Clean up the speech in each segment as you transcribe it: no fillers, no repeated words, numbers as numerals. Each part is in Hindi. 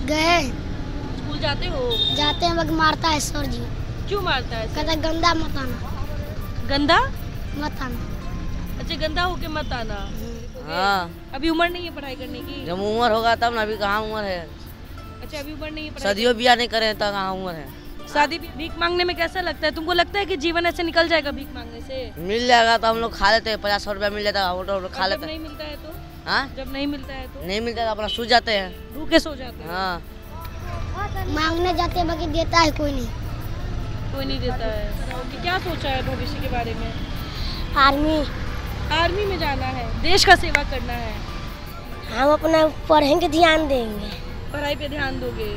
गए। स्कूल जाते हो? जाते हैं मगर मारता है सर जी। क्यों मारता है? कहता है गंदा मत आना। गंदा मत आना। अच्छा, गंदा होके मत आना। हाँ, अभी उम्र नहीं है पढ़ाई करने की? जब उम्र होगा तब ना, अभी कहाँ उम्र है। अच्छा, अभी उम्र नहीं है पढ़ाई सदियों ब्याह नहीं करे तब कहाँ उम्र है। शादी भीख मांगने में कैसा लगता है तुमको? लगता है कि जीवन ऐसे निकल जाएगा भीख मांगने से? मिल जाएगा तो हम लोग खा लेते हैं, 50-100 रुपया मिल जाता है, हम लोग खा और जब लेते नहीं हैं। मिलता है तो? हाँ, जब नहीं मिलता है तो नहीं मिलता तो अपना सूझ जाते हैं। भूखे सो जाते हैं। हाँ, मांगने जाते हैं बाकी देता है कोई नहीं। कोई नहीं देता है। कि क्या सोचा है भविष्य के बारे में? आर्मी। आर्मी में जाना है, देश का सेवा करना है। हम अपना पढ़ेंगे, ध्यान देंगे। पढ़ाई पे ध्यान दोगे?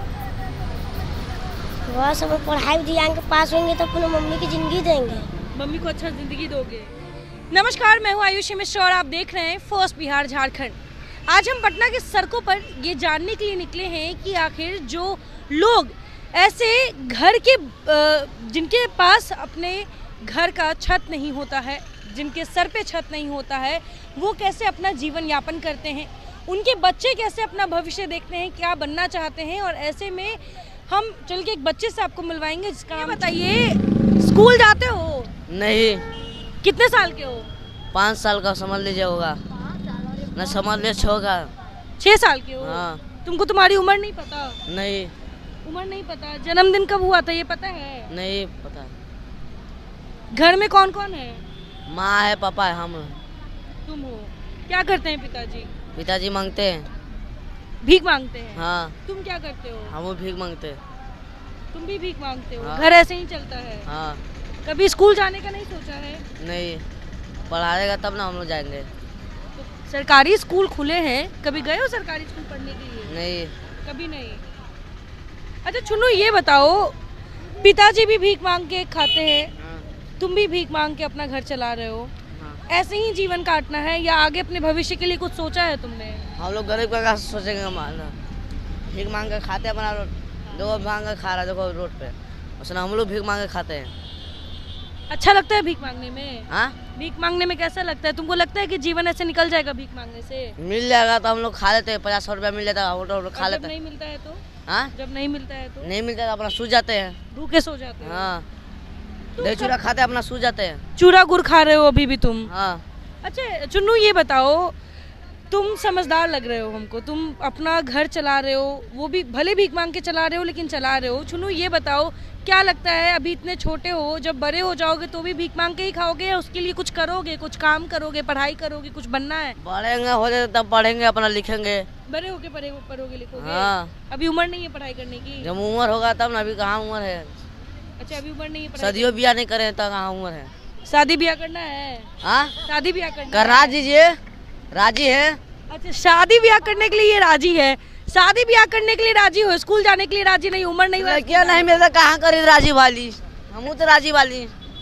बस हम पढ़ाई ध्यान के पास होंगे तो अपनी मम्मी की जिंदगी देंगे। मम्मी को अच्छा जिंदगी दोगे। नमस्कार, मैं हूँ आयुषी मिश्र और आप देख रहे हैं फर्स्ट बिहार झारखंड। आज हम पटना के सड़कों पर ये जानने के लिए निकले हैं कि आखिर जो लोग ऐसे घर के जिनके पास अपने घर का छत नहीं होता है, जिनके सर पे छत नहीं होता है, वो कैसे अपना जीवन यापन करते हैं, उनके बच्चे कैसे अपना भविष्य देखते हैं, क्या बनना चाहते हैं। और ऐसे में हम चल के एक बच्चे से आपको मिलवाएंगे जिसका नाम बताइए। स्कूल जाते हो? नहीं। कितने साल के हो? 5 साल का समझ लीजिए होगा, न समझ ले 6 का। 6 साल के हो? हाँ। तुमको तुम्हारी उम्र नहीं पता? नहीं। उम्र नहीं पता? जन्मदिन कब हुआ था ये पता है? नहीं पता। घर में कौन कौन है? माँ है, पापा है, हम। तुम हो। क्या करते हैं पिताजी? पिताजी मांगते हैं। भीख मांगते हैं? हाँ। तुम क्या करते हो? हम वो भीख मांगते हैं। तुम भी भीख मांगते हो? हाँ। घर ऐसे ही चलता है? हाँ। कभी स्कूल जाने का नहीं सोचा है? नहीं, पढ़ाएगा तब ना हम लोग जाएंगे। तो सरकारी स्कूल खुले हैं, कभी गए हो सरकारी स्कूल पढ़ने के लिए? नहीं। कभी नहीं। अच्छा चुन्नू, ये बताओ, पिताजी भी भीख मांग के खाते हैं, तुम भी भीख मांग के अपना घर चला रहे हो, ऐसे ही जीवन काटना है या आगे अपने भविष्य के लिए कुछ सोचा है तुमने? हम लोग गरीब का सोचेंगे, मारना भीख मांग के खाते हैं, अपना देखो मांग के खा रहा है, देखो रोड पे, उसने हम लोग भीख मांग के खाते हैं। अच्छा लगता है भीख मांगने में? हाँ, भीख मांगने में कैसा लगता है तुमको? लगता है कि जीवन ऐसे निकल जाएगा भीख मांगने से? मिल जाएगा तो हम लोग खा लेते हैं, 50-100 रुपया मिल जाता है, हम लोग खा और जब लेते नहीं हैं। मिलता है तो? हाँ, जब नहीं मिलता है तो? नहीं मिलता तो अपना सूझ जाते हैं। भूखे सो जाते हैं? हाँ, दही चूड़ा खाते हैं, अपना सूझ जाते हैं। चूरा गुड़ खा रहे हो अभी भी तुम? हाँ। अच्छा चुन्नू, ये बताओ, तुम समझदार लग रहे हो हमको, तुम अपना घर चला रहे हो, वो भी भले भीख मांग के चला रहे हो लेकिन चला रहे हो। चुन्नू, ये बताओ, क्या लगता है अभी इतने छोटे हो, जब बड़े हो जाओगे तो भी भीख मांग के ही खाओगे या उसके लिए कुछ करोगे, कुछ काम करोगे, पढ़ाई करोगे, कुछ बनना है? पढ़ेंगे, हो जाए तब पढ़ेंगे, अपना लिखेंगे। बड़े होके पढ़ोगे लिखोगे? हाँ। अभी उम्र नहीं है पढ़ाई करने की? जब उम्र होगा तब ना, अभी कहाँ उम्र है। अच्छा, अभी उम्र नहीं है पढ़ाई? सदियों ब्याह नहीं करे तब कहाँ उम्र है। शादी ब्याह करना है? हाँ, शादी ब्याह करना करा है? दीजिए, राजी है। अच्छा, शादी ब्याह करने के लिए ये राजी है? शादी ब्याह करने के लिए राजी हो, स्कूल जाने के लिए राजी नहीं, उम्र नहीं हुआ? क्या नहीं मिलता, कहाँ करी राजी वाली, हम तो राजी वाली।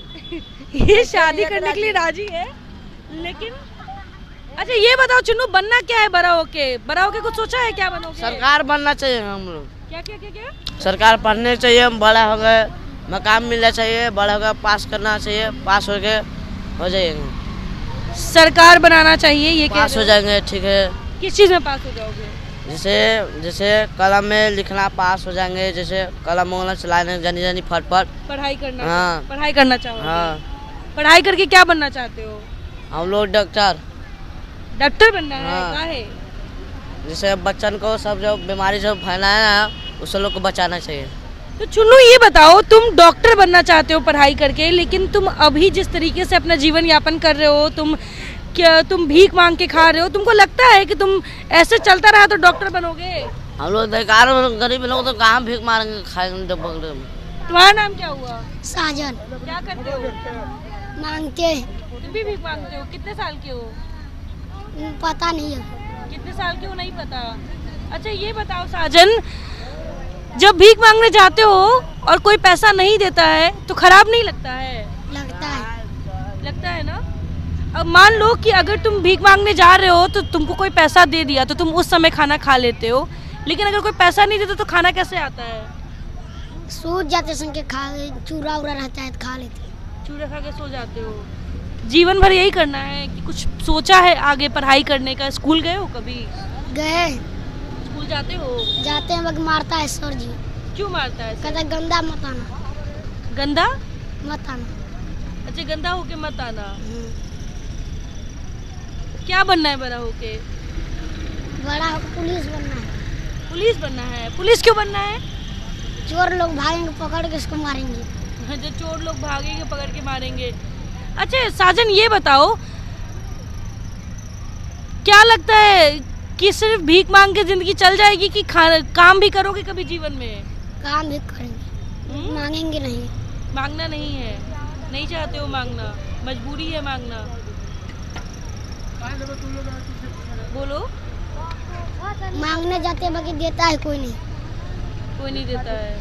ये शादी करने के लिए राजी है लेकिन। अच्छा ये बताओ चुन्नू, बनना क्या है बड़ा होके? बड़ा होके कुछ सोचा है, क्या बनोगे? सरकार बनना चाहिए हम लोग। क्या क्या क्या क्या? सरकार पढ़ने चाहिए, हम बड़ा हो गए, मकान मिलना चाहिए, बड़ा हो गया, पास करना चाहिए, पास हो गए हो जाएंगे। सरकार बनाना चाहिए, ये पास हो जाएंगे, ठीक है। किस चीज में पास हो जाओगे? जैसे कलम में लिखना पास हो जाएंगे, जैसे कलम वगैरह चलाने जानी जानी फटफट। पढ़ाई करना? हाँ। पढ़ाई करना चाहोगे? हाँ। पढ़ाई करके क्या बनना चाहते हो? हम लोग डॉक्टर। डॉक्टर बनना है? हाँ। क्या है? जैसे बच्चन को सब जो बीमारी जो फैलाया है उस लोग को बचाना चाहिए। तो चुन्नू, ये बताओ, तुम डॉक्टर बनना चाहते हो पढ़ाई करके, लेकिन तुम अभी जिस तरीके से अपना जीवन यापन कर रहे हो, तुम भीख मांग के खा रहे हो, तुमको लगता है कि तुम ऐसे चलता रहा तो डॉक्टर बनोगे? हम लोग बेकार गरीब लोग तो कहाँ भीख मारेंगे, खाएंगे। तुम्हारा नाम क्या हुआ? साजन। क्या करते हो? मांगते हैं। तुम भी भीख मांगते हो? कितने साल के हो? पता नहीं है। कितने साल के हो नहीं पता? अच्छा ये बताओ साजन, जब भीख मांगने जाते हो और कोई पैसा नहीं देता है तो खराब नहीं लगता है? लगता है। लगता है ना। अब मान लो कि अगर तुम भीख मांगने जा रहे हो तो तुमको कोई पैसा दे दिया तो तुम उस समय खाना खा लेते हो, लेकिन अगर कोई पैसा नहीं देता तो खाना कैसे आता है? सूझ जाते संग के खा, चूरा उरा रहता है तो खा लेते। चूड़ा खा के सो जाते हो? जीवन भर यही करना है कि कुछ सोचा है आगे पढ़ाई करने का? स्कूल गए हो कभी? गए। स्कूल जाते हो? जाते हैं, वक्त मारता है सर जी। क्यों मारता है? कहता है गंदा मत आना, गंदा? मत आना। अच्छा, गंदा होके मत आना। क्या बनना है बड़ा होके? बड़ा होकर पुलिस बनना है। पुलिस बनना है? पुलिस क्यों बनना है? चोर लोग भागेंगे पकड़ के इसको मारेंगे। जो चोर लोग भागेंगे पकड़ के मारेंगे। अच्छा साजन, ये बताओ, क्या लगता है कि सिर्फ भीख मांग के जिंदगी चल जाएगी कि काम भी करोगे कभी जीवन में? काम भी करेंगे, मांगेंगे नहीं। मांगना नहीं है? नहीं चाहते हो मांगना? मजबूरी है मांगना? बोलो। मांगने जाते हैं, बाकी देता है कोई नहीं। कोई नहीं देता है।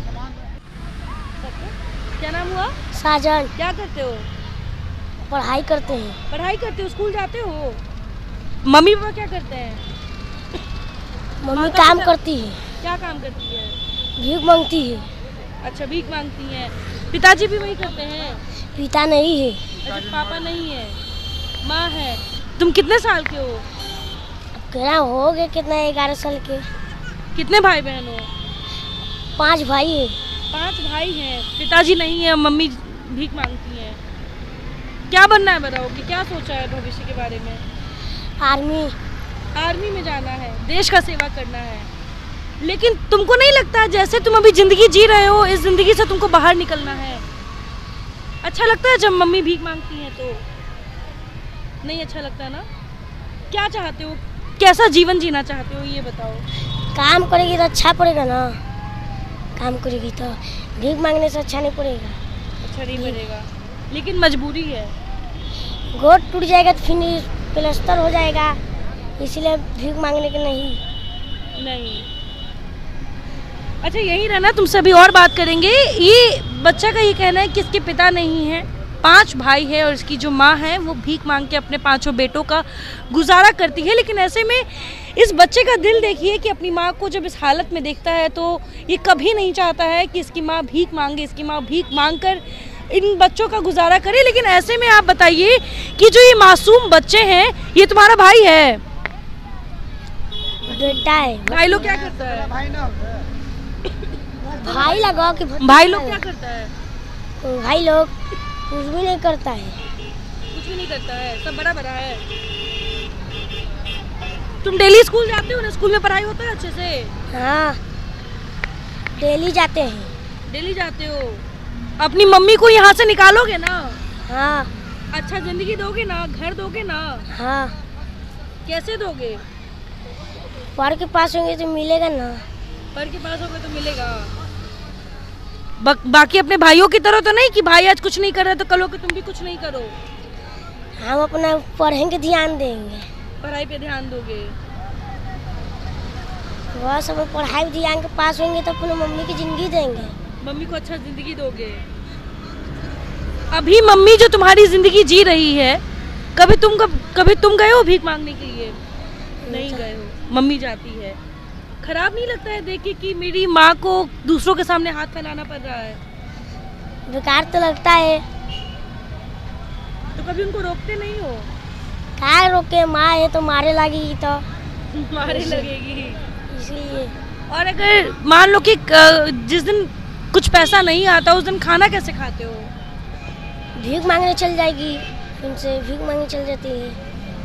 क्या नाम हुआ? साजन। क्या करते हो? पढ़ाई करते हैं। पढ़ाई करते हो? स्कूल जाते हो? मम्मी पापा क्या करते हैं? मम्मी काम करती है। क्या काम करती है? भीख मांगती है। अच्छा, भीख मांगती हैं। पिताजी भी वही करते हैं? पिता नहीं है। अच्छा, पापा नहीं है, माँ है। तुम कितने साल के हो? क्या हो गए, कितना 11 साल के। कितने भाई बहन हो? 5 भाई है। 5 भाई हैं। पिताजी नहीं है, मम्मी भीख मांगती हैं। क्या बनना है बड़ा होके? क्या सोचा है भविष्य के बारे में? आर्मी। आर्मी में जाना है, देश का सेवा करना है। लेकिन तुमको नहीं लगता जैसे तुम अभी जिंदगी जी रहे हो, इस जिंदगी से तुमको बाहर निकलना है? अच्छा लगता है जब मम्मी भीख मांगती हैं तो? नहीं अच्छा लगता ना? क्या चाहते हो, कैसा जीवन जीना चाहते हो, ये बताओ। काम करेगी तो अच्छा पड़ेगा ना। काम करेगी तो भीख मांगने से अच्छा नहीं पड़ेगा। अच्छा नहीं पड़ेगा, लेकिन मजबूरी है। गोड़ टूट जाएगा तो फिर प्लास्टर हो जाएगा, इसलिए भीख मांगने के नहीं। अच्छा यही रहना, तुमसे अभी और बात करेंगे। ये बच्चा का ये कहना है कि इसके पिता नहीं है, 5 भाई है और इसकी जो माँ है वो भीख मांग के अपने 5 बेटों का गुजारा करती है। लेकिन ऐसे में इस बच्चे का दिल देखिए कि अपनी माँ को जब इस हालत में देखता है तो ये कभी नहीं चाहता है कि इसकी माँ भीख मांगे, इसकी माँ भीख मांग कर इन बच्चों का गुजारा करे। लेकिन ऐसे में आप बताइए कि जो ये मासूम बच्चे हैं, ये तुम्हारा भाई है? बेटा है। भाई लोग क्या करता है? भाई लगाओ कि भाई लोग क्या करता है? भाई लोग कुछ भी नहीं करता है। कुछ भी नहीं करता है, सब बड़ा बड़ा है। तुम डेली स्कूल जाते हो ना? स्कूल में पढ़ाई होता है अच्छे से? हाँ, डेली जाते हैं। डेली जाते हो? अपनी मम्मी को यहाँ से निकालोगे ना? हाँ। अच्छा जिंदगी दोगे ना, घर दोगे ना? हाँ। कैसे दोगे? पर के पास होंगे तो मिलेगा ना। पर के पास होगे तो मिलेगा। बाकी अपने भाइयों की तरह तो नहीं कि भाई आज कुछ नहीं कर रहे तो कल होके तुम भी कुछ नहीं करो। हम अपना पढ़ेंगे, ध्यान देंगे। पढ़ाई पे ध्यान दोगे? वह सब पढ़ाई ध्यान के पास होंगे तो अपनी मम्मी की जिंदगी देंगे। मम्मी को अच्छा जिंदगी दोगे? अभी मम्मी जो तुम्हारी जिंदगी जी रही है, कभी तुम गए हो भीख मांगने के लिए? नहीं गए हो, मम्मी जाती है। खराब नहीं लगता है देख के कि मेरी माँ को दूसरों के सामने हाथ फैलाना पड़ रहा है? बेकार तो लगता है। तो कभी उनको रोकते नहीं हो? क्या रोके, माँ है तो मारे लगेगी तो। मारे लगेगी इसलिए। और अगर मान लो कि जिस दिन कुछ पैसा नहीं आता उस दिन खाना कैसे खाते हो? भीख मांगने चल जाएगी, उनसे भीख मांगने चल जाती है।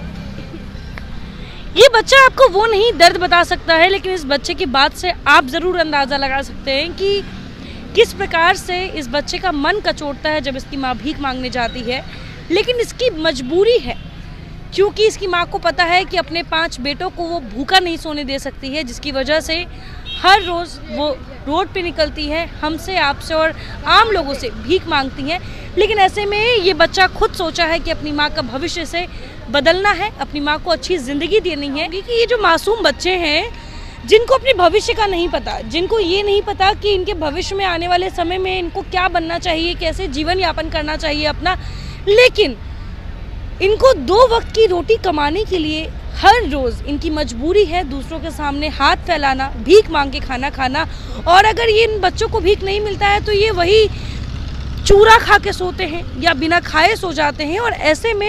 ये बच्चा आपको वो नहीं दर्द बता सकता है, लेकिन इस बच्चे की बात से आप ज़रूर अंदाज़ा लगा सकते हैं कि किस प्रकार से इस बच्चे का मन कचोटता है जब इसकी माँ भीख मांगने जाती है। लेकिन इसकी मजबूरी है, क्योंकि इसकी माँ को पता है कि अपने 5 बेटों को वो भूखा नहीं सोने दे सकती है, जिसकी वजह से हर रोज़ वो रोड पे निकलती है, हमसे आपसे और आम लोगों से भीख मांगती हैं। लेकिन ऐसे में ये बच्चा खुद सोचा है कि अपनी माँ का भविष्य से बदलना है, अपनी माँ को अच्छी ज़िंदगी देनी है। क्योंकि ये जो मासूम बच्चे हैं जिनको अपने भविष्य का नहीं पता, जिनको ये नहीं पता कि इनके भविष्य में आने वाले समय में इनको क्या बनना चाहिए, कैसे जीवन यापन करना चाहिए अपना, लेकिन इनको 2 वक्त की रोटी कमाने के लिए हर रोज़ इनकी मजबूरी है दूसरों के सामने हाथ फैलाना, भीख मांग के खाना खाना। और अगर ये इन बच्चों को भीख नहीं मिलता है तो ये वही चूरा खा के सोते हैं या बिना खाए सो जाते हैं। और ऐसे में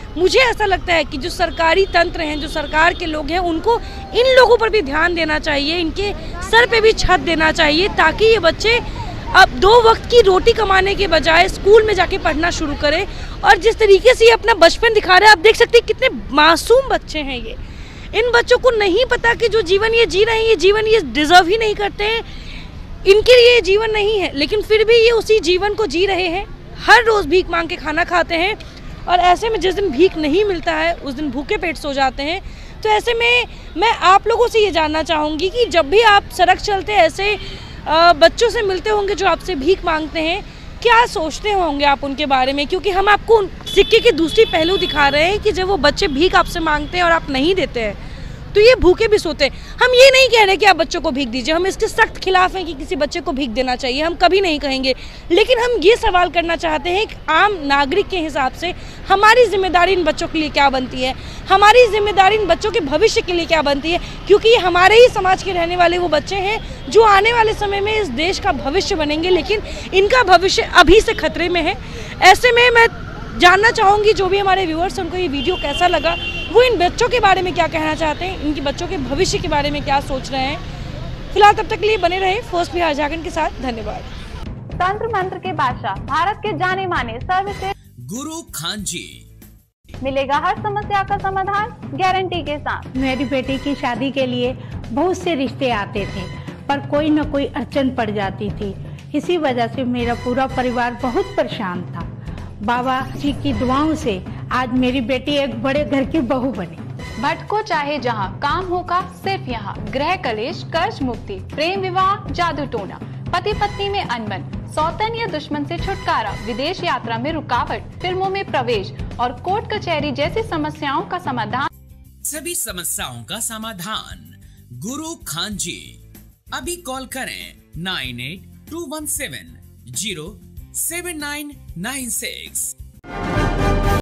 मुझे ऐसा लगता है कि जो सरकारी तंत्र हैं, जो सरकार के लोग हैं, उनको इन लोगों पर भी ध्यान देना चाहिए, इनके सर पे भी छत देना चाहिए, ताकि ये बच्चे अब 2 वक्त की रोटी कमाने के बजाय स्कूल में जाके पढ़ना शुरू करें। और जिस तरीके से ये अपना बचपन दिखा रहे हैं, आप देख सकते हैं कितने मासूम बच्चे हैं ये। इन बच्चों को नहीं पता कि जो जीवन ये जी रहे हैं, ये जीवन ये डिजर्व ही नहीं करते हैं, इनके लिए ये जीवन नहीं है, लेकिन फिर भी ये उसी जीवन को जी रहे हैं। हर रोज़ भीख मांग के खाना खाते हैं और ऐसे में जिस दिन भीख नहीं मिलता है उस दिन भूखे पेट सो जाते हैं। तो ऐसे में मैं आप लोगों से ये जानना चाहूँगी कि जब भी आप सड़क चलते ऐसे बच्चों से मिलते होंगे जो आपसे भीख मांगते हैं, क्या सोचते होंगे आप उनके बारे में? क्योंकि हम आपको सिक्के की दूसरी पहलू दिखा रहे हैं कि जब वो बच्चे भीख आपसे मांगते हैं और आप नहीं देते हैं तो ये भूखे भी सोते हैं। हम ये नहीं कह रहे कि आप बच्चों को भीख दीजिए, हम इसके सख्त खिलाफ हैं कि किसी बच्चे को भीख देना चाहिए, हम कभी नहीं कहेंगे। लेकिन हम ये सवाल करना चाहते हैं कि आम नागरिक के हिसाब से हमारी जिम्मेदारी इन बच्चों के लिए क्या बनती है, हमारी जिम्मेदारी इन बच्चों के भविष्य के लिए क्या बनती है, क्योंकि हमारे ही समाज के रहने वाले वो बच्चे हैं जो आने वाले समय में इस देश का भविष्य बनेंगे, लेकिन इनका भविष्य अभी से खतरे में है। ऐसे में मैं जानना चाहूँगी जो भी हमारे व्यूअर्स हैं उनको ये वीडियो कैसा लगा, वो इन बच्चों के बारे में क्या कहना चाहते हैं, इनके बच्चों के भविष्य के बारे में क्या सोच रहे हैं। फिलहाल तब तक के लिए बने रहे फर्स्ट बिहार झारखंड के साथ। धन्यवाद। तंत्र मंत्र के बादशाह, भारत के जाने माने सर्वश्रेष्ठ गुरु खान जी, मिलेगा हर समस्या का समाधान गारंटी के साथ। मेरी बेटी की शादी के लिए बहुत से रिश्ते आते थे, पर कोई न कोई अड़चन पड़ जाती थी। इसी वजह से मेरा पूरा परिवार बहुत परेशान था। बाबा जी की दुआओं से आज मेरी बेटी एक बड़े घर की बहू बनी। भटको चाहे जहां, काम होगा सिर्फ यहाँ। गृह कलेश, कर्ज मुक्ति, प्रेम विवाह, जादू टोना, पति पत्नी में अनबन, सौतन या दुश्मन से छुटकारा, विदेश यात्रा में रुकावट, फिल्मों में प्रवेश और कोर्ट कचहरी जैसी समस्याओं का समाधान। सभी समस्याओं का समाधान गुरु खान जी। अभी कॉल करें 9821707996।